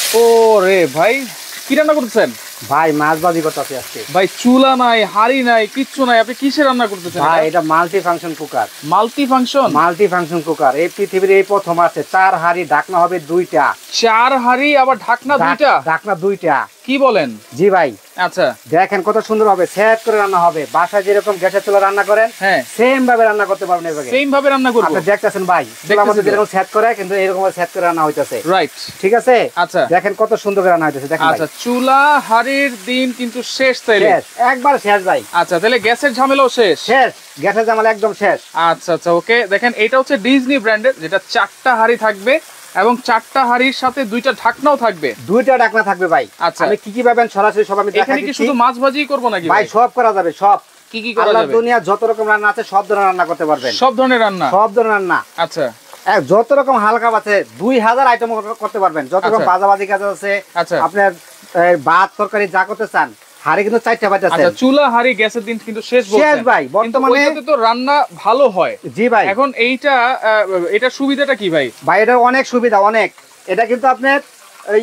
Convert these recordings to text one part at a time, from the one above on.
ওরে ভাই, কি রান্না করতেছেন? ভাই মাছ ভাজি করতেছি আজকে। ভাই চুলা নাই, হাড়ি নাই, কিচ্ছু নাই, আপনি কিসে রান্না করতেছেন? ভাই এটা multi function cooker. Multi function? Multi function cooker এই পৃথিবীর এই প্রথম আছে। 4 হাঁড়ি, ঢাকনা হবে 2টা। 4 হাড়ি আবার ঢাকনা 2টা? ঢাকনা 2টা। কি বলেন? জি ভাই। আচ্ছা দেখেন কত সুন্দর হবে, সেট করে রান্না হবে। বাসায় যেরকম গ্যাসের চুলা রান্না করেন, হ্যাঁ সেম ভাবে রান্না করতে পারবেন। এভাবে সেম ভাবে রান্না করব। আপনি দেখতেছেন ভাই, চুলার মধ্যে যেরকম সেট করে, কিন্তু এরকম সেট করে রান্না হইতাছে। রাইট, ঠিক আছে। আচ্ছা দেখেন কত সুন্দর করে রান্না হইতাছে। দেখেন আচ্ছা, চুলা হাড়ির দিন কিন্তু শেষ তাইলে? শেষ, একবার শেষ ভাই। আচ্ছা, তাহলে গ্যাসের ঝামেলাও শেষ? শেষ, গ্যাসের ঝামেলা একদম শেষ। আচ্ছা আচ্ছা, ওকে। দেখেন এটা হচ্ছে ডিজনি ব্র্যান্ডের, যেটা 4টা হাড়ি থাকবে এবং 4টা হাড়ির সাথে 2টা ঢাকনাও থাকবে। 2টা ঢাকনা থাকবে ভাই। আচ্ছা, আমি কি কি পাবেন সরাসরি সব আমি দেখাই দিচ্ছি। এখানে কি শুধু মাছ ভাজিই করব নাকি ভাই? সব করা যাবে, সব। কি কি করা আল্লাহর যাবে? দুনিয়া যত রকম রান্না আছে সব ধরনের রান্না করতে পারবেন। সব ধরনের রান্না? সব ধরনের রান্না। আচ্ছা, যত রকম হালকা আছে 2000 আইটেম করতে পারবেন। যত রকম ভাজাভাজি কাজ আছে, আচ্ছা আপনার ভাত তরকারি যা করতে চান। হাড়ি কিন্তু 4টা বাজে আছে। আচ্ছা, চুলা হাড়ি গ্যাসের দিন কিন্তু শেষ বলছেন? শেষ ভাই। বর্তমানে ওইটাতে তো রান্না ভালো হয়। জি ভাই। এখন এটা সুবিধাটা কি ভাই? ভাই এটা অনেক সুবিধা, অনেক। এটা কিন্তু আপনার এই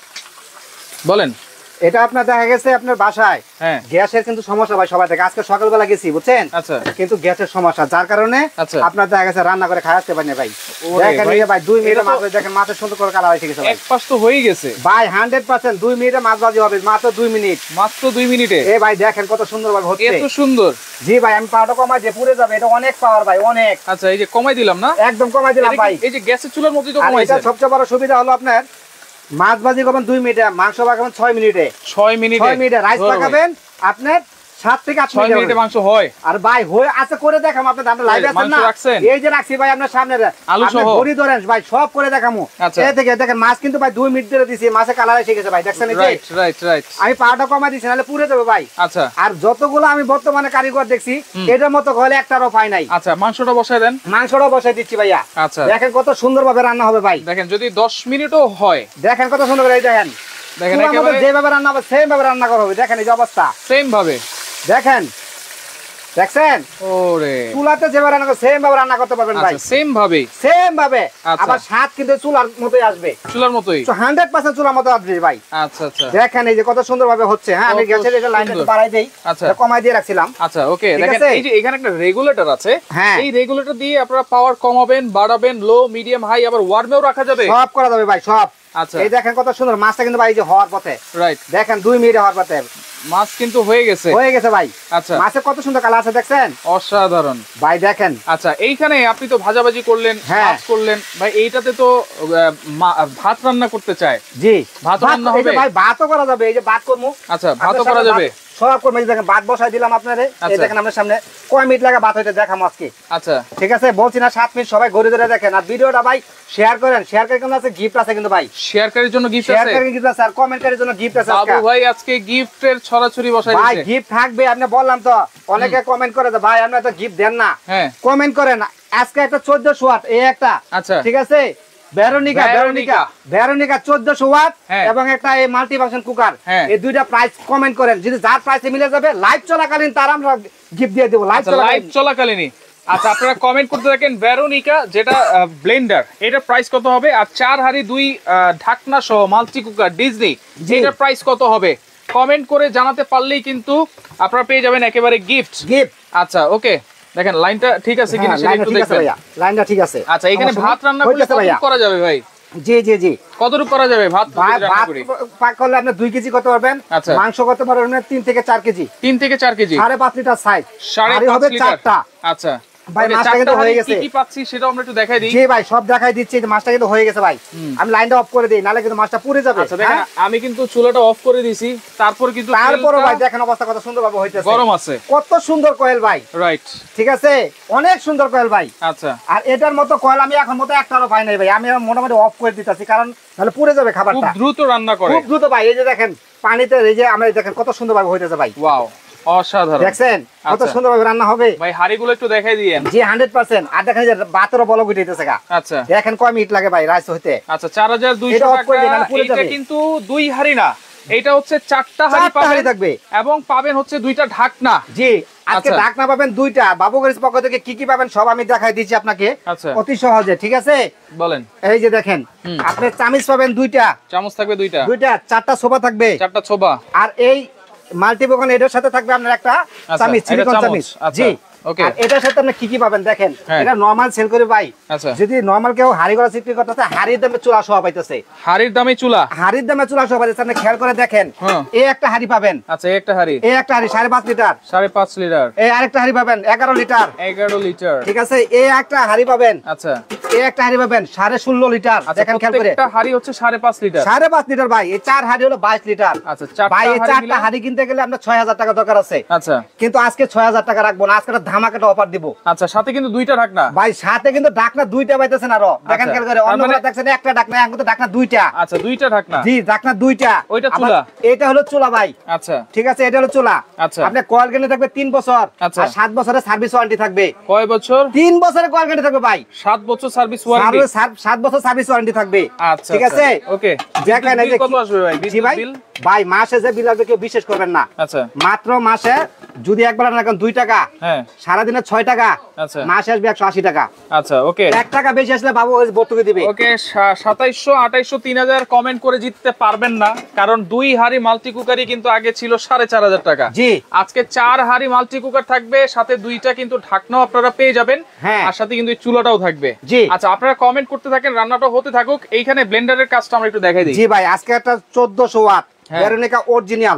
বলেন, এটা আপনার দেখা গেছে আপনার বাসায় গ্যাসের কিন্তু সমস্যা ভাই সবাই থেকে। আজকে সকালবেলা গেছি বুঝছেন, আচ্ছা, কিন্তু গ্যাসের সমস্যা, যার কারণে আপনার দেখা গেছে রান্না করে খাওয়া আসতে পারেন ভাই। দেখেন এই ভাই 2 মিনিটে মাছ, দেখেন মাছের সুন্দর করে কালার হয়ে গেছে ভাই। এক পাশ তো হয়ে গেছে ভাই 100%। 2 মিনিটে মাছ ভাজি হবে, মাত্র 2 মিনিট। মাত্র 2 মিনিটে? এই ভাই দেখেন কত সুন্দর ভাবে হচ্ছে। এত সুন্দর? জি ভাই, আমি পাওয়ারটা কমাই দিয়ে পুড়ে যাবে। এটা অনেক পাওয়ার ভাই, অনেক। আচ্ছা, এই যে কমাই দিলাম না? একদম কমাই দিলাম ভাই। এই যে গ্যাসের চুলার মধ্যেই তো কমাইছেন। এটা সবচেয়ে বড় সুবিধা হলো আপনার মাছ ভাজি করবেন 2 মিনিটে, মাংস পাকাবেন 6 মিনিটে। 6 মিনিটে রাইস পাকাবেন আপনার 7 থেকে 8 মিনিটে মাংস হয়। আর ভাই হয়ে আছে করে দেখাম আপনাদের। আমরা লাইভে আছেন না, এই যে রাখছি ভাই আপনার সামনে আলু সহ বড়ি ধরেন ভাই, সব করে দেখামু। এই থেকে দেখেন মাছ কিন্তু ভাই 2 মিনিট ধরে দিছি, মাছে কালার এসে গেছে ভাই। দেখছেন এই যে? রাইট। আমি পাটা কমাই দিছি, নালে পুড়ে যাবে ভাই। আচ্ছা, আর যতগুলো আমি বর্তমানে কারিগর দেখছি এটার মতো হলে একটারও পাই নাই। আচ্ছা, মাংসটা বসায় দেন। মাংসটা বসাই দিচ্ছি ভাইয়া। আচ্ছা, দেখেন কত সুন্দর ভাবে রান্না হবে ভাই। দেখেন যদি 10 মিনিটও হয়, দেখেন কত সুন্দর করে। দেখেন একেবারে যেভাবে রান্না হবে সেম ভাবে রান্না করা হবে। দেখেন এই যে অবস্থা, সেম ভাবে। দেখেন, দেখছেন? ওরে, চুলাতে যেভাবে রান্না করে সেম ভাবে রান্না করতে পারবেন ভাই। সেম ভাবে, সেম ভাবে। আবার স্বাদ কিন্তু চুলার মতোই আসবে। চুলার মতোই 100% চুলার মতো আসবে ভাই। আচ্ছা আচ্ছা, দেখেন এই যে কত সুন্দর ভাবে হচ্ছে। হ্যাঁ, আমি গ্যাসের এটা লাইনটা বাড়াই দেই। আচ্ছা, কমাই দিয়ে রাখছিলাম। আচ্ছা, ওকে। দেখেন এই যে এখানে একটা রেগুলেটর আছে। হ্যাঁ, এই রেগুলেটর দিয়ে আপনারা পাওয়ার কমাবেন, বাড়াবেন, লো, মিডিয়াম, হাই, আবার ওয়ার্মেও রাখা যাবে। সব করা যাবে ভাই, সব। আচ্ছা, এই দেখেন কত সুন্দর মাছটা কিন্তু ভাই এই যে হওয়ার পথে। রাইট, দেখেন 2 মিনিটে হওয়ার পথে মাছ কিন্তু হয়ে গেছে ভাই। আচ্ছা, মাছে কত সুন্দর কালার আছে দেখছেন? অসাধারণ ভাই দেখেন। আচ্ছা, এইখানে আপনি তো ভাজাভাজি করলেন, মাছ করলেন ভাই, এইটাতে তো ভাত রান্না করতে চায়। জি, ভাত রান্না হবে ভাই, ভাতও করা যাবে। এই যে ভাত করবো। আচ্ছা, ভাতও করা যাবে সব করে। দেখেন ভাত বসাই দিলাম আপনারে। এই দেখেন আপনার সামনে কয় মিনিট লাগে ভাত হইতে দেখাম আজকে। আচ্ছা, ঠিক আছে, বলছি না 7 মিনিট। সবাই ঘুরে ধরে দেখেন। আর ভিডিওটা ভাই শেয়ার করেন। শেয়ার করে কিন্তু আছে গিফট আছে কিন্তু ভাই। শেয়ারকারীর জন্য গিফট আছে? শেয়ারকারীর গিফট আছে আর কমেন্টের জন্য গিফট আছে। বাবু ভাই আজকে গিফটের ছড়াছড়ি বসাই দিয়েছে। ভাই গিফট থাকবে, আপনি বললাম তো। অনেকে কমেন্ট করে ভাই আপনি তো গিফট দেন না। হ্যাঁ, কমেন্ট করেন। আজকে একটা 1400 ওয়াট এই একটা। আচ্ছা, ঠিক আছে। ভেরোনিকা 1400 ওয়াট এবং একটা এই মাল্টি ফাংশন কুকার। এই দুইটা প্রাইস কমেন্ট করেন। যদি যার প্রাইসে মিলে যাবে লাইভ চলাকালীন তার আমরা গিফট দিয়ে দেব। লাইভ চলাকালীনই। আচ্ছা, আপনারা কমেন্ট করতে থাকেন ভেরোনিকা যেটা ব্লেন্ডার, এটার প্রাইস কত হবে? আর 4 হাড়ি 2 ঢাকনা সহ মাল্টি কুকার ডিজনি, এটার প্রাইস কত হবে? কমেন্ট করে জানাতে পারলেই কিন্তু আপনারা পেয়ে যাবেন একেবারে গিফট। আচ্ছা, ওকে। দেখেন লাইনটা ঠিক আছে কিনা সেটা একটু দেখবেন। লাইনটা ঠিক আছে। আচ্ছা, এখানে ভাত রান্না করলে কতটুকু করা যাবে ভাই? জি জি জি, কতটুকু করা যাবে ভাত? ভাত পাক করলে আপনি 2 কেজি করতে পারবেন। মাংস করতে পারবেন 3 থেকে 4 কেজি। 3 থেকে 4 কেজি, 5.5 লিটার সাইজ। 5.5 লিটার। আচ্ছা ভাই, মাছটা কিন্তু হয়ে গেছে। কি পাচ্ছি সেটা আমরা একটু দেখাই দিই। জি ভাই, সব দেখাই দিচ্ছি। মাছটা কিন্তু হয়ে গেছে ভাই। আমি লাইনটা অফ করে দেই, নালে কিন্তু মাছটা পুড়ে যাবে। আচ্ছা, দেখেন আমি কিন্তু চুলাটা অফ করে দিয়েছি, তারপর ভাই দেখেন অবস্থা কত সুন্দর ভাবে হইতেছে। গরম আছে। কত সুন্দর কয়েল ভাই। রাইট, ঠিক আছে, অনেক সুন্দর কয়েল ভাই। আচ্ছা, আর এটার মতো কয়েল আমি এখন মতো একটারও পাই নাই ভাই। আমি মোটামুটি অফ করে দিতেছি, কারণ নাহলে পুড়ে যাবে খাবারটা। খুব দ্রুত রান্না করে, খুব দ্রুত ভাই। এই যে দেখেন পানিতে, এই যে আমরা দেখেন কত সুন্দর ভাবে হইতেছে ভাই। ওয়াও, অসাধারণ। দেখছেন কত সুন্দর ভাবে রান্না হবে ভাই। হাড়িগুলো একটু দেখাই দিয়েন। জি, 100%। আর দেখেন যে বাতেরও বলক উঠেছে গা। আচ্ছা, দেখেন কয় মিনিট লাগে ভাই রাইস হইতে। আচ্ছা, 4200 টাকা। এটা কিন্তু 2 হাড়ি না, এটা হচ্ছে 4টা হাড়ি থাকবে এবং পাবেন হচ্ছে 2টা ঢাকনা। জি, আজকে ঢাকনা পাবেন দুইটা, বাবুগঞ্জ পক্ষ থেকে কি কি পাবেন সব আমি দেখাই দিচ্ছি আপনাকে অতি সহজে, ঠিক আছে? বলেন। এই যে দেখেন, আপনি চামচ পাবেন দুইটা, চামচ থাকবে দুইটা, চারটা ছোবা থাকবে, চারটা ছোবা, আর এই মাল্টিপোকন এটার সাথে থাকবে আপনার একটা চামচ, সিলিকন চামচ। জি, ওকে। আর এটার সাথে আপনি কি কি পাবেন দেখেন, এটা নরমাল সেল করে ভাই। যদি নরমাল কেউ হাড়ি গলা বিক্রি করতেছে, হাড়ির দামে চুলা সহ পাইতেছে, হাড়ির দামে চুলা সহ পাইতেছে। আপনি খেয়াল করে দেখেন, এই একটা হাড়ি পাবেন, আচ্ছা এই একটা হাড়ি 5.5 লিটার, 5.5 লিটার। এই আরেকটা হাড়ি পাবেন 11 লিটার, ঠিক আছে? এই একটা হাড়ি পাবেন, আচ্ছা এই একটা হাড়ি পাবেন 16.5 লিটার। দেখেন খেয়াল করে, একটা হাড়ি হচ্ছে 5.5 লিটার, 5.5 লিটার ভাই। এই চার হাড়ি হলো 22 লিটার। আচ্ছা ভাই, এই চারটা হাড়ি কিনতে গেলে আপনার 6000 টাকা দরকার আছে। আচ্ছা, কিন্তু আজকে 6000 টাকা রাখবো না, আজকে ধামাকাটা অফার দিব। আচ্ছা, সাথে কিন্তু দুইটা ঢাকনা ভাই, সাথে কিন্তু ঢাকনা দুইটা পাইতেছেন। আরো দেখেন খেয়াল করে, অন্যগুলো দেখছেন একটা ঢাকনা, এখন তো ঢাকনা দুইটা। আচ্ছা, দুইটা ঢাকনা, জি ঢাকনা দুইটা। ওইটা চুলা, এটা হলো চুলা ভাই। আচ্ছা, ঠিক আছে, এটা হলো চুলা। আচ্ছা, আপনি কয়েল গ্যারান্টি থাকবে 3 বছর, আর 7 বছরের সার্ভিস ওয়ারেন্টি থাকবে। কয় বছর? 3 বছরের কয়েল গ্যারান্টি থাকবে ভাই, 7 বছর সার্ভিস ওয়ারেন্টি, 7 বছর সার্ভিস ওয়ারেন্টি থাকবে। আচ্ছা, ঠিক আছে, ওকে। দেখেন এই যে কত আসবে ভাই বিদ্যুৎ বিল? ভাই মাসে যে বিল আসবে কেউ বিশ্বাস করবেন না। আচ্ছা, মাত্র মাসে যদি একবার রাখেন 2 টাকা, হ্যাঁ সারা দিনে 6 টাকা, আচ্ছা মাসে আসবে 180 টাকা। আচ্ছা, ওকে। 1 টাকা বেশি আসলে বাবু ওই ভর্তুকি দিবে। ওকে, 2700 2800 3000 কমেন্ট করে জিততে পারবেন না, কারণ 2 হাড়ি মাল্টি কুকারই কিন্তু আগে ছিল 4500 টাকা। জি, আজকে 4 হাড়ি মাল্টি কুকার থাকবে, সাথে 2টা কিন্তু ঢাকনাও আপনারা পেয়ে যাবেন, আর সাথে কিন্তু এই চুলাটাও থাকবে। জি, আচ্ছা আপনারা কমেন্ট করতে থাকেন, রান্নাটা হতে থাকুক। এইখানে ব্লেন্ডারের কাজটা আমরা একটু দেখাই দিই। জি ভাই, আজকে একটা 1400 ওয়াট ভেরোনিকা অরিজিনাল,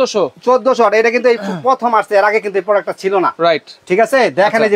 1400 এটা কিন্তু এই প্রথম আসছে, এর আগে কিন্তু এই প্রোডাক্টটা ছিল না। রাইট, ঠিক আছে? দেখেন এই যে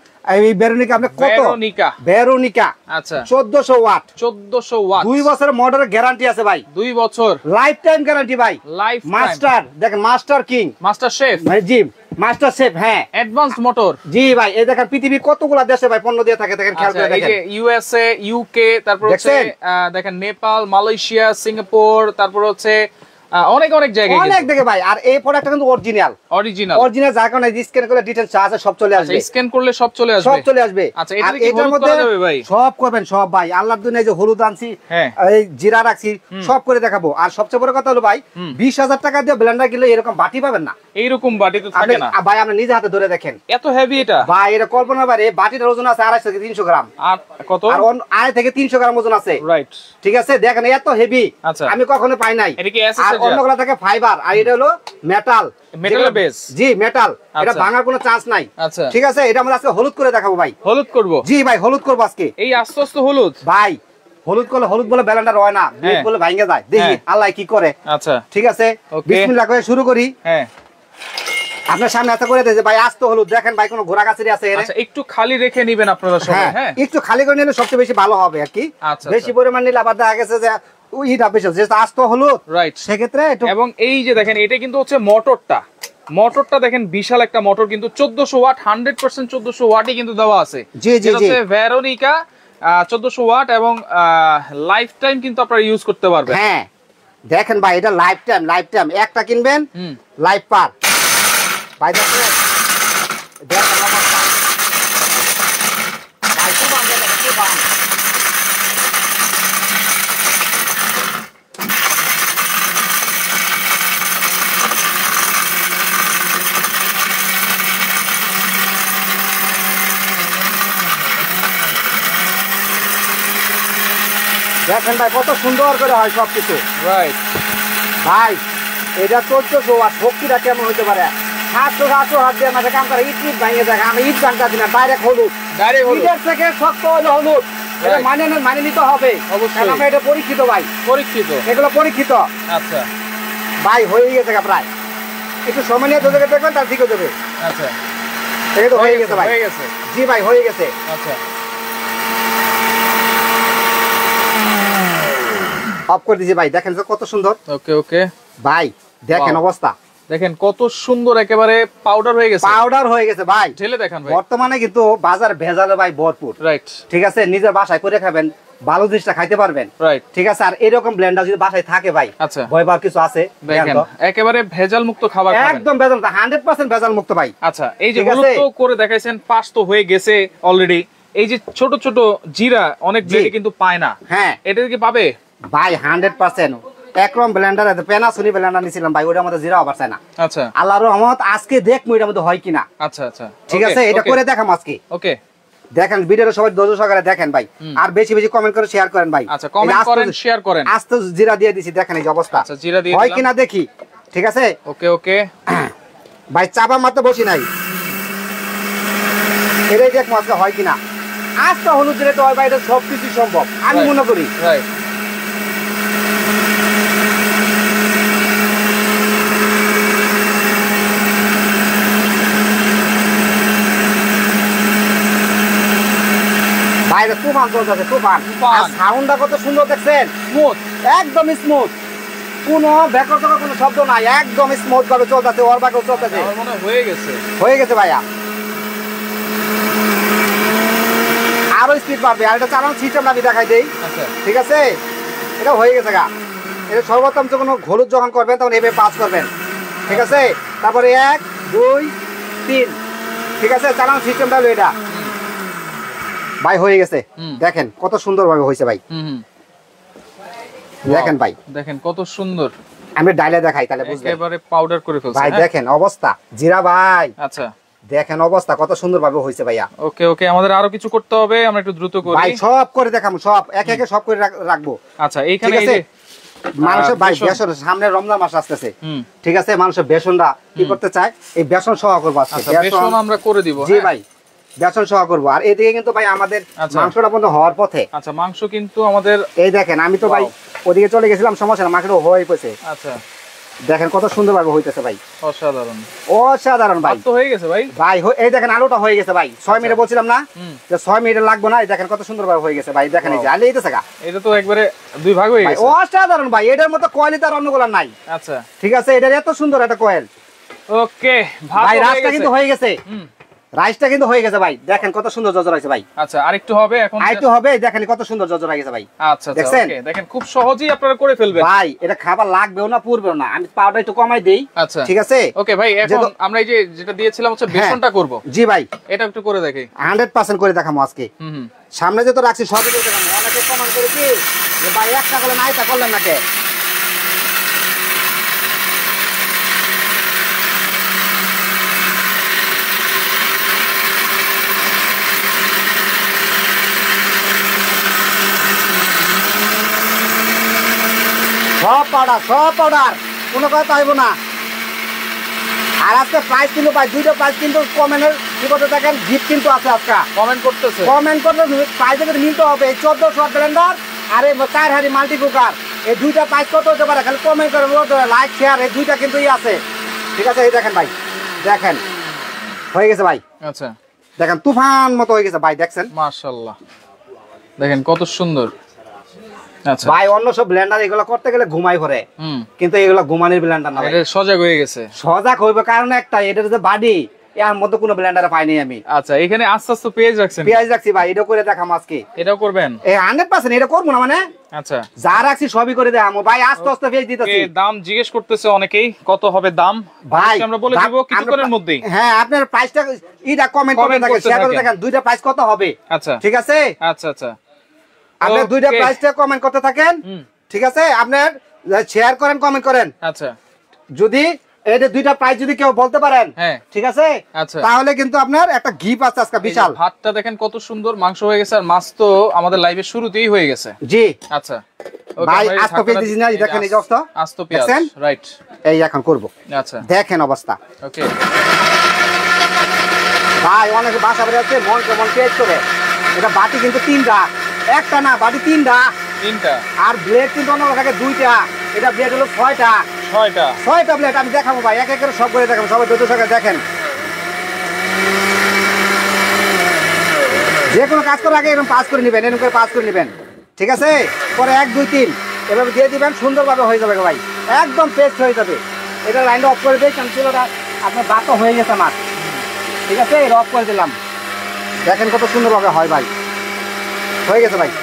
এই ভেরোনিকা আপনি কত, ভেরোনিকা আচ্ছা 1400 ওয়াট, 1400 ওয়াট, 2 বছরের মোটরের গ্যারান্টি আছে ভাই, 2 বছর লাইফ টাইম গ্যারান্টি ভাই, লাইফ মাস্টার। দেখেন মাস্টার কিং, মাস্টার শেফ ভাই। জি, মাস্টার শেফ, হ্যাঁ অ্যাডভান্সড মোটর। জি ভাই, এই দেখেন পৃথিবী কতগুলা দেশে ভাই পণ্য দিয়ে থাকে, দেখেন খেয়াল করে দেখেন। এই যে ইউএসএ, ইউকে, তারপর হচ্ছে দেখেন নেপাল, মালয়েশিয়া, সিঙ্গাপুর, তারপর হচ্ছে অনেক অনেক জায়গায়, অনেক দেখে ভাই। আর এই প্রোডাক্টটা কিন্তু অরিজিনাল, যার কারণে স্ক্যান করলে ডিটেইলস আছে সব চলে আসবে। স্ক্যান করলে সব চলে আসবে। আচ্ছা, এটার মধ্যে সব করবেন সব ভাই। আল্লাহর দুনিয়ায় যে হলুদ আনছি, এই জিরা রাখছি, সব করে দেখাবো। আর সবচেয়ে বড় কথা হলো ভাই, 20000 টাকা দিয়ে ব্লেন্ডার কিনলে এরকম বাটি পাবেন না। এইরকম বাটি তো থাকে না ভাই, আপনি নিজে হাতে ধরে দেখেন, এত হেভি এটা ভাই। এটা কল্পনা ভাই, এই বাটিটার ওজন আছে 250 থেকে 300 গ্রাম। আর কত? আর 250 থেকে 300 গ্রাম ওজন আছে। রাইট, ঠিক আছে? দেখেন এত হেভি আমি কখনো পাই নাই। এটা কি অন্যগুলো থাকে ফাইবার, আর এটা হলো মেটাল, মেটালের বেস। জি, মেটাল, এটা ভাঙার কোনো চান্স নাই। আচ্ছা, ঠিক আছে? এটা আমরা আজকে হলুদ করে দেখাবো ভাই। হলুদ করব? জি ভাই, হলুদ করব আজকে। এই আস্তে আস্তে হলুদ ভাই, হলুদ করলে হলুদ বলে ব্লেন্ডার হয় না, হলুদ বলে ভাঙে যায়। দেখি আল্লাহ কি করে। আচ্ছা, ঠিক আছে, বিসমিল্লাহ করে শুরু করি। হ্যাঁ, আপনার সামনে এত করে দিয়েছে ভাই, আস্তে হলুদ। দেখেন ভাই, কোনো ঘোড়া কাছারি আছে? আচ্ছা, একটু খালি রেখে নিবেন আপনারা সবাই। হ্যাঁ, একটু খালি করে নিলে সবচেয়ে বেশি ভালো হবে আর কি। বেশি পরিমাণ নিলে আবার দেখা গেছে যে এবং এই যে দেখেন, এটা কিন্তু হচ্ছে মোটরটা দেখেন, বিশাল একটা মোটর, কিন্তু 1400 ওয়াট, 100% 1400 ওয়াটই কিন্তু দেওয়া আছে। ভেরোনিকা 1400 ওয়াট এবং লাইফ টাইম কিন্তু আপনারা ইউজ করতে পারবেন। হ্যাঁ, দেখেন ভাই, এটা লাইফ টাইম একটা কিনবেন লাইফ পার ভাই। দেখেন দেখেন ভাই, কত সুন্দর করে হয় সবকিছু। রাইট ভাই, এটা 1400 ওয়াট, শক্তিটা কেমন হতে পারে? 700 হাত দিয়ে মাঝে কাম করে ইট ভাঙিয়ে দেখে। আমি ইট ভাঙতে না, ডাইরেক্ট হলুদ, ইটের থেকে শক্ত হলো হলুদ। এটা মানে নিতে হবে অবশ্যই, আমরা এটা পরীক্ষিত ভাই, এগুলো পরীক্ষিত। আচ্ছা ভাই, হয়ে গেছে প্রায়, একটু সময় নিয়ে ধরে দেখবেন, তার ঠিক হয়ে যাবে। আচ্ছা, এটা তো হয়ে গেছে ভাই, হয়ে গেছে। জি ভাই, হয়ে গেছে। আচ্ছা, অফ করে দিয়েছি ভাই। দেখেন কত সুন্দর। ওকে ওকে ভাই, দেখেন অবস্থা, দেখেন কত সুন্দর, একেবারে পাউডার হয়ে গেছে ভাই। ঢেলে দেখান ভাই। বর্তমানে কিন্তু বাজার ভেজালে ভাই ভরপুর। রাইট, ঠিক আছে? নিজের বাসায় করে খাবেন, ভালো জিনিসটা খাইতে পারবেন। রাইট, ঠিক আছে? আর এরকম ব্লেন্ডার যদি বাসায় থাকে ভাই, আচ্ছা ভয় পাওয়ার কিছু আছে? দেখেন একেবারে ভেজাল মুক্ত খাবার, একদম ভেজাল, 100% ভেজাল মুক্ত ভাই। আচ্ছা, এই যে হলুদ তো করে দেখাইছেন, পাঁচ তো হয়ে গেছে অলরেডি। এই যে ছোট ছোট জিরা অনেক ব্লেডে কিন্তু পায় না, হ্যাঁ এটা কি পাবে ভাই? 100% একরম ব্লেন্ডার আছে, প্যানাসোনিক ব্লেন্ডার নিছিলাম ভাই, ওটার মধ্যে জিরা অভার চাই না। আচ্ছা, আল্লাহর রহমত আজকে দেখবো এটার মধ্যে হয় কিনা। আচ্ছা আচ্ছা, ঠিক আছে, এটা করে দেখাম আজকে। ওকে, দেখেন ভিডিওটা সবাই ধৈর্য সহকারে দেখেন ভাই, আর বেশি বেশি কমেন্ট করে শেয়ার করেন ভাই। আচ্ছা, কমেন্ট করেন, শেয়ার করেন। আস্তে জিরা দিয়ে দিছি, দেখেন এই যে অবস্থা। আচ্ছা, জিরা দিয়ে হয় কিনা দেখি। ঠিক আছে, ওকে ওকে ভাই, চাপা মারতে বসি নাই, এটাই দেখবো আজকে হয় কিনা। আজকে হলুদ দিলে তো হয় ভাই, এটা সবকিছু সম্ভব আমি মনে করি। রাইট, বাইরে তুফান চলতেছে, তুফান। সাউন্ডটা কত সুন্দর দেখছেন, স্মুথ, একদম স্মুথ, কোনো ব্যাকরণ কোনো শব্দ নাই, একদম স্মুথ ভাবে চলতেছে, ওর বাকেও চলতেছে। আমার মনে হয়ে গেছে, হয়ে গেছে ভাইয়া, আরো স্পিড পাবে। আর এটা চালানো সিস্টেম আমি দেখাই দেই। আচ্ছা, ঠিক আছে, এটা হয়ে গেছে গা। এটা সর্বপ্রথম যখন হলুদ যখন করবেন তখন এভাবে পাস করবেন। ঠিক আছে, তারপরে 1 2 3। ঠিক আছে, চালানো সিস্টেমটা হলো এটা ভাই, হয়ে গেছে। দেখেন কত সুন্দর ভাবে হয়েছে ভাই। দেখেন ভাই, দেখেন কত সুন্দর। আমি ডাইলে দেখাই তাহলে বুঝবেন, একেবারে পাউডার করে ফেলছে ভাই। দেখেন অবস্থা, জিরা ভাই। আচ্ছা, দেখেন অবস্থা কত সুন্দর ভাবে হয়েছে ভাইয়া। ওকে ওকে, আমাদের আরো কিছু করতে হবে, আমরা একটু দ্রুত করি ভাই। সব করে দেখাবো, সব একে একে সব করে রাখবো। আচ্ছা, এইখানে এই যে মানুষের ভাই বেসন, সামনে রমজান মাস আসতেছে। ঠিক আছে, মানুষের বেসনটা কি করতে চায়, এই বেসন সহ করবো আজকে। বেসন আমরা করে দিব। জি ভাই, বেসন সহ করবো। আর এদিকে কিন্তু ভাই আমাদের মাংসটা পর্যন্ত হওয়ার পথে। আচ্ছা, মাংস কিন্তু আমাদের এই দেখেন, আমি তো ভাই ওদিকে চলে গেছিলাম, সমস্যা না, মাংসটা হয়ে পড়েছে। আচ্ছা, দেখেন কত সুন্দর ভাবে হইতেছে ভাই, অসাধারণ অসাধারণ ভাই। তো হয়ে গেছে ভাই। ভাই এই দেখেন আলুটা হয়ে গেছে ভাই, 6 মিনিট বলছিলাম না যে 6 মিনিট লাগবে না। এই দেখেন কত সুন্দর ভাবে হয়ে গেছে ভাই। দেখেন এই যে আলু এইটা থাকা, এটা তো একবারে দুই ভাগ হয়ে গেছে। অসাধারণ ভাই, এটার মতো কয়েল তার অন্যগুলো নাই। আচ্ছা, ঠিক আছে, এটা এত সুন্দর একটা কয়েল। ওকে ভাই, রাইসটা কিন্তু হয়ে গেছে, রাইসটা কিন্তু হয়ে গেছে ভাই। দেখেন কত সুন্দর জজর হয়েছে ভাই। আচ্ছা, আরেকটু হবে এখন, আরেকটু হবে। দেখেন কত সুন্দর জজর হয়ে গেছে ভাই। আচ্ছা, দেখেন দেখেন খুব সহজেই আপনারা করে ফেলবেন ভাই। এটা খাবার লাগবেও না, পুরবেও না। আমি পাউডার একটু কমাই দেই। আচ্ছা, ঠিক আছে, ওকে ভাই। এখন আমরা এই যে যেটা দিয়েছিলাম হচ্ছে বেসনটা করব। জি ভাই, এটা একটু করে দেখি। 100% করে দেখাবো আজকে। সামনে যে তো রাখছি সবই করে দেখাবো। অনেকে কমেন্ট করে কি যে ভাই একটা করলে না, এটা করলেন না কে? সব পাউডার, সব পাউডার, কোনো কথা হইব না। আর আজকে প্রাইস কিন্তু ভাই, দুইটা প্রাইস কিন্তু কমেন্টের কি করতে থাকেন, গিফট কিন্তু আছে। আজকে কমেন্ট করতেছে, কমেন্ট করলে প্রাইসে কিন্তু মিলতে হবে। 1400 ব্লেন্ডার আর এই 4 হাঁড়ি মাল্টি কুকার, এই দুইটা প্রাইস কত হতে পারে? খালি কমেন্ট করে, লাইক শেয়ার, এই দুইটা কিন্তু আছে। ঠিক আছে, এই দেখেন ভাই, দেখেন হয়ে গেছে ভাই। আচ্ছা, দেখেন তুফান মতো হয়ে গেছে ভাই, দেখছেন মাশাআল্লাহ। দেখেন কত সুন্দর। আচ্ছা ভাই, অন্য সব ব্লেন্ডার এগুলো করতে গেলে ঘুমাই পড়ে, কিন্তু এগুলো ঘুমানির ব্লেন্ডার না, এটা সজাগ হয়ে গেছে। সজাগ হইবে কারণ একটা, এটার যে বাডি, এর মধ্যে কোনো ব্লেন্ডারে পাইনি আমি। আচ্ছা, এখানে আস্তে আস্তে পেঁয়াজ রাখছেন? পেঁয়াজ রাখছি ভাই, এটা করে দেখাম আজকে। এটাও করবেন? 100% এটা করবো না মানে। আচ্ছা, যা রাখছি সবই করে দেখাবো ভাই, আস্তে আস্তে পেঁয়াজ দিতেছি। দাম জিজ্ঞেস করতেছে অনেকেই, কত হবে দাম ভাই? আমরা বলে দিব কিছুক্ষণের মধ্যেই। হ্যাঁ, আপনার প্রাইসটা এটা কমেন্ট করে দেখেন, শেয়ার করে দেখেন, দুইটা প্রাইস কত হবে। আচ্ছা, ঠিক আছে। আচ্ছা আচ্ছা, আপনি দুইটা প্রাইসটা কমেন্ট করতে থাকেন। ঠিক আছে, আপনার শেয়ার করেন, কমেন্ট করেন। আচ্ছা, যদি এই যে দুইটা প্রাইস যদি কেউ বলতে পারেন, ঠিক আছে, তাহলে কিন্তু আপনার একটা গিফট আছে আজকে বিশাল। ভাতটা দেখেন কত সুন্দর, মাংস হয়ে গেছে, আর মাছ তো আমাদের লাইভের শুরুতেই হয়ে গেছে। জি আচ্ছা ভাই, আস্ত পেঁয়াজ দিছি না, দেখেন এই অবস্থা, আস্ত পেঁয়াজ, রাইট। এই এখন করব। আচ্ছা, দেখেন অবস্থা। ওকে ভাই, অনেকে বাসা বের আছে মন কেমন পেঁয়াজ করে। এটা বাটি কিন্তু 3টা, একটা না, বাটি 3টা। আর ব্লেড কিন্তু অন্য থাকে 2টা, এটা ব্লেড হলো 6টা। 6টা ব্লেড আমি দেখাবো ভাই, এক এক করে সব করে দেখাবো। সবাই দ্রুত সঙ্গে দেখেন। যে কোনো কাজ করার আগে এরকম পাস করে নেবেন, এরকম করে পাস করে নেবেন। ঠিক আছে, পরে 1 2 3 এভাবে দিয়ে দিবেন, সুন্দরভাবে হয়ে যাবে ভাই, একদম পেস্ট হয়ে যাবে। এটা লাইনটা অফ করে দিই, কারণ চুলোটা আপনার বাতো হয়ে গেছে আমার। ঠিক আছে, এটা অফ করে দিলাম। দেখেন কত সুন্দরভাবে হয় ভাই, হয়ে গেছে ভাই,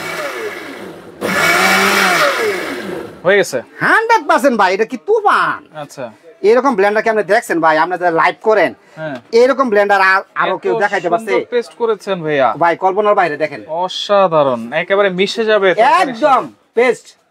হয়ে গেছে 100% ভাই। এটা কি তুফান। আচ্ছা, এরকম ব্লেন্ডার কি আপনি দেখছেন ভাই? আপনি যারা লাইভ করেন, এরকম ব্লেন্ডার আরো কেউ দেখাইতে পারছে? পেস্ট করেছেন ভাইয়া, ভাই কল্পনার বাইরে। দেখেন অসাধারণ, একেবারে মিশে যাবে একদম পেস্ট।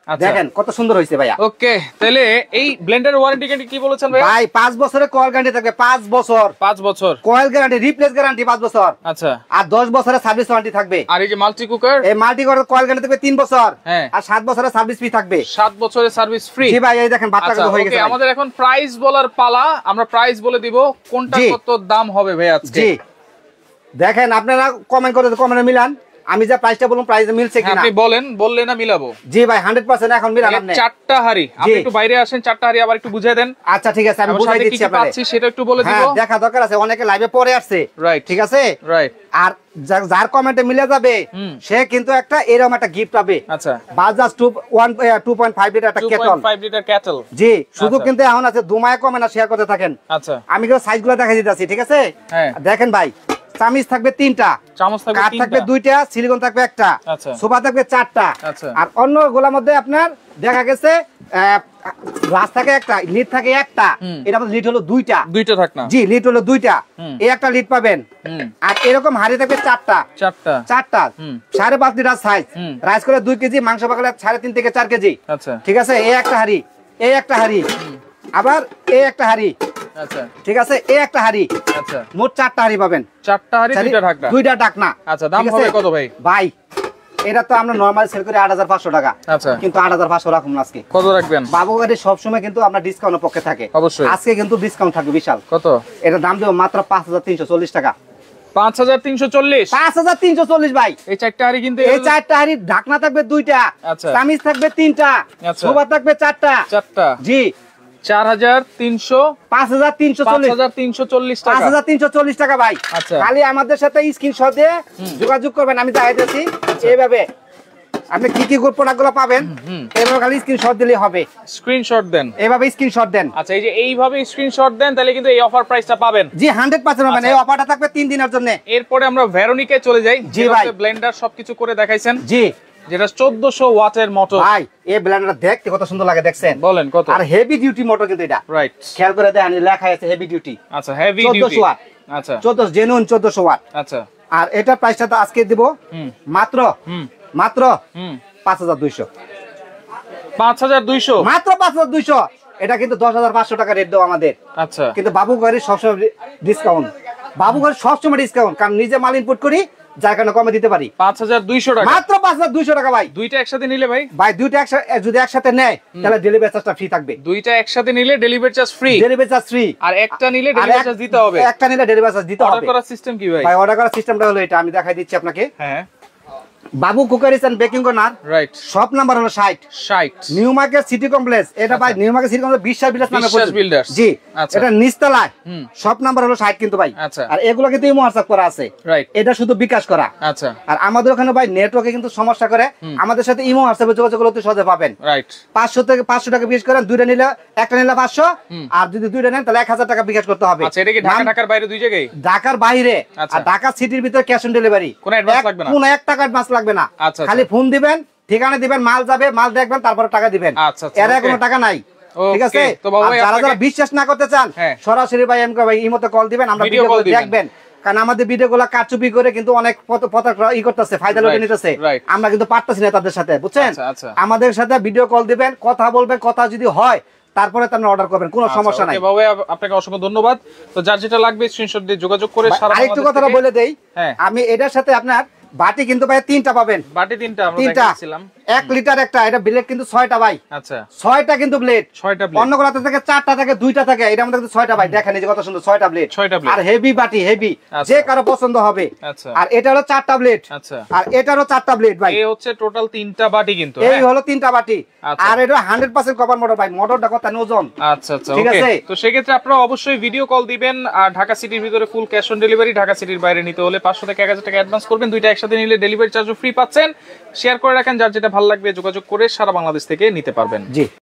দেখেন কত সুন্দর হয়েছে ভাইয়া। ওকে, তাহলে এই ব্লেন্ডার ওয়ারেন্টি কি বলেছেন ভাই? ভাই 5 বছরের কয়েল গ্যারান্টি থাকবে, 5 বছর 5 বছর কয়েল গ্যারান্টি, রিপ্লেস গ্যারান্টি 5 বছর। আচ্ছা, আর 10 বছরের সার্ভিস ওয়ারেন্টি থাকবে। আর এই যে মাল্টি কুকার, এই মাল্টি কুকার কয়েল গ্যারান্টি থাকবে 3 বছর, হ্যাঁ, আর 7 বছরের সার্ভিস ফ্রি থাকবে। 7 বছরের সার্ভিস ফ্রি। জি ভাই, এই দেখেন বাচ্চাগুলো হয়ে গেছে। আমাদের এখন প্রাইস বলার পালা, আমরা প্রাইস বলে দিব কোনটা কত দাম হবে ভাই আজকে। জি দেখেন, আপনারা কমেন্ট করে কমেন্টে মিলান, আমি যা প্রাইসটা বললাম প্রাইস মিলছে কিনা আপনি বলেন, বললে না মিলাবো। জি ভাই 100% এখন মিলান। আপনি 4টা হাড়ি, আপনি একটু বাইরে আসেন, 4টা হাড়ি আবার একটু বুঝিয়ে দেন। আচ্ছা ঠিক আছে, আমি বুঝাই দিচ্ছি আপনাদের। পাচ্ছি সেটা একটু বলে দিব। হ্যাঁ, দেখা দরকার আছে, অনেকে লাইভে পরে আসছে। রাইট, ঠিক আছে, রাইট। আর যার কমেন্টে মিলে যাবে সে কিন্তু একটা এরকম একটা গিফট পাবে। আচ্ছা, বাজাজ 2.5 লিটার একটা কেটল, 2.5 লিটার কেটল। জি, শুধু কিন্তু এখন আছে দুমায় কমে না, শেয়ার করতে থাকেন। আচ্ছা, আমি কিন্তু সাইজগুলো দেখাই দিতেছি। ঠিক আছে, হ্যাঁ, দেখেন ভাই, চামিচ থাকবে 3টা, চামচ থাকবে 3টা, কাঠ থাকবে 2টা, সিলিকন থাকবে 1টা, আচ্ছা, সোফা থাকবে 4টা। আচ্ছা, আর অন্য গোলার মধ্যে আপনার দেখা গেছে গ্লাস থাকে একটা, লিড থাকে একটা, এটা আমাদের লিড হলো 2টা। 2টা থাক না, জি, লিড হলো 2টা, এই একটা লিড পাবেন। আর এরকম হাড়ি থাকবে 4টা, 4টা 5.5 লিটার সাইজ, রাইস করে 2 কেজি, মাংস পাকালে 3.5 থেকে 4 কেজি। আচ্ছা, ঠিক আছে, এই একটা হাড়ি, এই একটা হাড়ি, আবার এই একটা হাড়ি। আচ্ছা, ঠিক আছে, এই একটা হাড়ি। আচ্ছা, মোট 4টা হাড়ি পাবেন। 4টা হাড়ি, 2টা ঢাকনা, 2টা ঢাকনা। আচ্ছা, দাম হবে কত ভাই? ভাই এটা তো আমরা নরমালি সেল করি 8500 টাকা। আচ্ছা, কিন্তু 8500 রাখুন না, আজকে কত রাখবেন? বাবু গাড়ি সব সময় কিন্তু আমরা ডিসকাউন্টের পক্ষে থাকে, অবশ্যই আজকে কিন্তু ডিসকাউন্ট থাকবে বিশাল। কত? এটা দাম দেব মাত্র 5340 টাকা। 5340, 5340 ভাই। এই 4টা হাড়ি কিন্তু, এই 4টা হাড়ি ঢাকনা থাকবে 2টা, আচ্ছা, চামিচ থাকবে 3টা, সোফা থাকবে 4টা, 4টা, জি, 5340 টাকা, 5340 টাকা ভাই। আচ্ছা, খালি আমাদের সাথে স্ক্রিনশট দিয়ে যোগাযোগ করবেন, আমি দেখাই দিচ্ছি এইভাবে আপনি কি কি প্রোডাক্টগুলো পাবেন। এইভাবে খালি স্ক্রিনশট দিলেই হবে। স্ক্রিনশট দেন, এইভাবে স্ক্রিনশট দেন। আচ্ছা, এই যে এইভাবে স্ক্রিনশট দেন, তাহলে কিন্তু এই অফার প্রাইসটা পাবেন। জি, 100% পাবেন। এই অফারটা থাকবে 3 দিনের জন্য। এরপরে আমরা ভেরোনিকায় চলে যাই। জি ভাই, ব্লেন্ডার সবকিছু করে দেখাইছেন। জি, যেটা 1400 ওয়াটের মোটর। ভাই এই ব্লেন্ডারটা দেখতে কত সুন্দর লাগে, দেখছেন? বলেন কত? আর হেভি ডিউটি মোটর কিন্তু এটা। রাইট, খেয়াল করে দেখেন, লেখা আছে হেভি ডিউটি। আচ্ছা, হেভি ডিউটি 1400 ওয়াট। আচ্ছা, 14 জেনুইন 1400 ওয়াট। আচ্ছা, আর এটা প্রাইসটা তো আজকে দেব মাত্র 5200। 5200 মাত্র 5200। এটা কিন্তু 10500 টাকা রেট দাও আমাদের। আচ্ছা, কিন্তু বাবু ঘরে সবসময় ডিসকাউন্ট, বাবু ঘরে সবসময় ডিসকাউন্ট, কারণ নিজে মাল ইনপুট করি, যার কারণে কমে দিতে পারি। 5200 টাকা, মাত্র 5200 টাকা ভাই। দুইটা একসাথে নিলে ভাই, দুইটা যদি একসাথে নেয় তাহলে ডেলিভারি চার্জটা ফ্রি থাকবে। দুইটা একসাথে নিলে delivery charge free, delivery charge free. আর একটা নিলে ডেলিভারি চার্জ দিতে হবে। একটা নিলে ডেলিভারি চার্জ দিতে হবে। অর্ডার করার সিস্টেম কি ভাই? ভাই অর্ডার করার সিস্টেমটা হলো এটা, আমি দেখাই দিচ্ছি আপনাকে। হ্যাঁ, Babu cookeries and baking corner, right, shop number হলো 60 নিউ মার্কেট সিটি কমপ্লেক্স। এটা ভাই new market city complex Biswas builders নামে পরিচিত। জি, এটা নিচতলায়, শপ নাম্বার হলো 60 কিন্তু ভাই। আর এগুলো কিন্তু ইমো হোয়াটসঅ্যাপ করা আছে, রাইট, এটা শুধু বিকাশ করা। আচ্ছা, আর আমাদের ওখানে ভাই নেটওয়ার্কে কিন্তু সমস্যা করে, আমাদের সাথে ইমো হোয়াটসঅ্যাপে যোগাযোগ করলে সহজে পাবেন। রাইট, 500 টাকা বিকাশ করেন, দুইটা নিলে, একটা নিলে 500, আর যদি দুইটা নেন তাহলে 1000 টাকা বিকাশ করতে হবে। আচ্ছা, এটা কি ঢাকার বাইরে দুই জায়গায়? ঢাকার বাইরে আর ঢাকা সিটির ভিতরে ক্যাশ অন ডেলিভারি, কোনো অ্যাডভান্স লাগবে না, কোনো 1 টাকা অ্যাডভান্স লাগবে না। আচ্ছা, খালি ফোন দিবেন, ঠিকানা দিবেন, মাল যাবে, মাল দেখবেন, তারপর টাকা দিবেন। আচ্ছা, এর কোনো টাকা নাই। ঠিক আছে, যারা যারা বিশ্বাস না করতে চান সরাসরি ভাই এমকে ভাই ইমোতে কল দিবেন, আমরা ভিডিও কল দেখবেন, কারণ আমাদের ভিডিওগুলো কারচুপি করে কিন্তু অনেক ই করতেছে, ফায়দা লুটে নিতেছে। আমরা কিন্তু পারতেছি না তাদের সাথে, বুঝছেন? আমাদের সাথে ভিডিও কল দিবেন, কথা বলবেন, কথা যদি হয় তারপরে আপনি অর্ডার করবেন, কোনো সমস্যা নাই। বাবা আপনাকে অসংখ্য ধন্যবাদ। তো যার যেটা লাগবে স্ক্রিনশট দিয়ে যোগাযোগ করে সারা বাংলাদেশ। আরেকটু কথা বলে দেই, আমি এটার সাথে আপনার বাটি কিন্তু ভাই 3টা পাবেন। বাটি 3টা আমরা দেখাইছিলাম, 1 লিটার একটা, এটা ব্লেড কিন্তু 6টা ভাই। আচ্ছা, 6টা কিন্তু ব্লেড, 6টা ব্লেড। অন্যগুলোতে থেকে 4টা থাকে, 2টা থাকে, এটা আমাদের কিন্তু 6টা ভাই। দেখেন এই যে কত সুন্দর 6টা ব্লেড, আর হেভি বাটি, হেভি, যে কারো পছন্দ হবে। আচ্ছা, আর এটা হলো 4টা ব্লেড। আচ্ছা, আর এটারও 4টা ব্লেড ভাই। এই হচ্ছে টোটাল 3টা বাটি কিন্তু, এই হলো 3টা বাটি। আর এটা 100% কভার মোটর ভাই, মোটরটা কত ওজন। আচ্ছা আচ্ছা, ঠিক আছে। তো সেই ক্ষেত্রে আপনারা অবশ্যই ভিডিও কল দিবেন। আর ঢাকা সিটির ভিতরে full cash on delivery, Dhaka সিটির বাইরে নিতে হলে 500 থেকে 1000 টাকা অ্যাডভান্স করবেন। দুইটা একসাথে নিলে ডেলিভারি চার্জও ফ্রি পাচ্ছেন। শেয়ার করে রাখেন, যার যেটা ভালো লাগবে যোগাযোগ করে সারা বাংলাদেশ থেকে নিতে পারবেন। জি।